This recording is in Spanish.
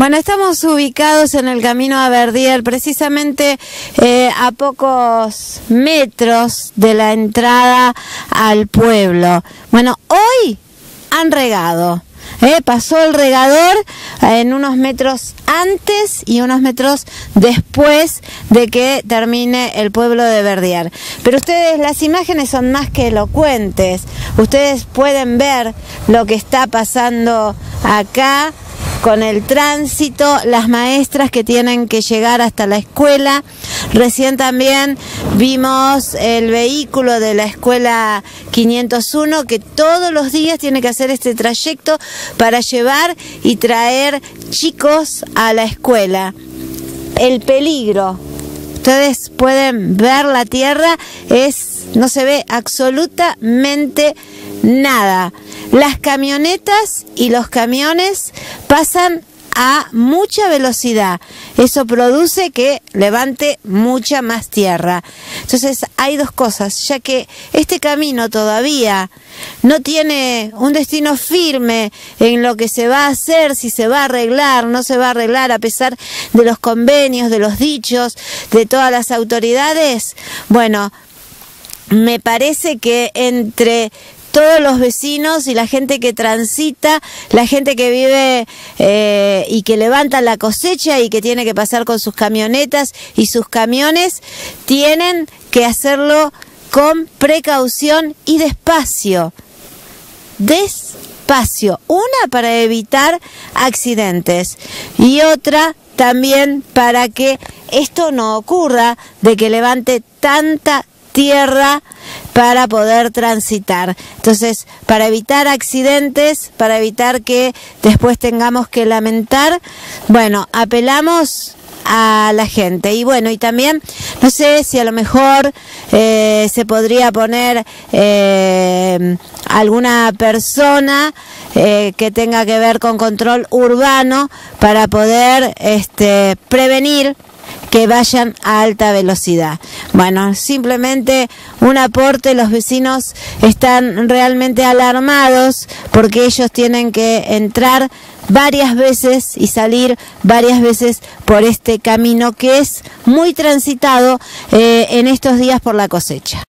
Bueno, estamos ubicados en el camino a Verdier, precisamente a pocos metros de la entrada al pueblo. Bueno, hoy han regado. Pasó el regador en unos metros antes y unos metros después de que termine el pueblo de Verdier. Pero ustedes, las imágenes son más que elocuentes. Ustedes pueden ver lo que está pasando acá con el tránsito, las maestras que tienen que llegar hasta la escuela. Recién también vimos el vehículo de la escuela 501 que todos los días tiene que hacer este trayecto para llevar y traer chicos a la escuela. El peligro, ustedes pueden ver la tierra, no se ve absolutamente nada. Las camionetas y los camiones pasan a mucha velocidad. Eso produce que levante mucha más tierra. Entonces hay dos cosas, ya que este camino todavía no tiene un destino firme en lo que se va a hacer, si se va a arreglar, no se va a arreglar, a pesar de los convenios, de los dichos, de todas las autoridades. Bueno, me parece que entre todos los vecinos y la gente que transita, la gente que vive y que levanta la cosecha y que tiene que pasar con sus camionetas y sus camiones, tienen que hacerlo con precaución y despacio. Despacio. Una para evitar accidentes y otra también para que esto no ocurra, de que levante tanta tierra para poder transitar. Entonces, para evitar accidentes, para evitar que después tengamos que lamentar, bueno, apelamos a la gente. Y bueno, y también, no sé si a lo mejor se podría poner alguna persona que tenga que ver con control urbano para poder prevenir que vayan a alta velocidad. Bueno, simplemente un aporte. Los vecinos están realmente alarmados porque ellos tienen que entrar varias veces y salir varias veces por este camino que es muy transitado en estos días por la cosecha.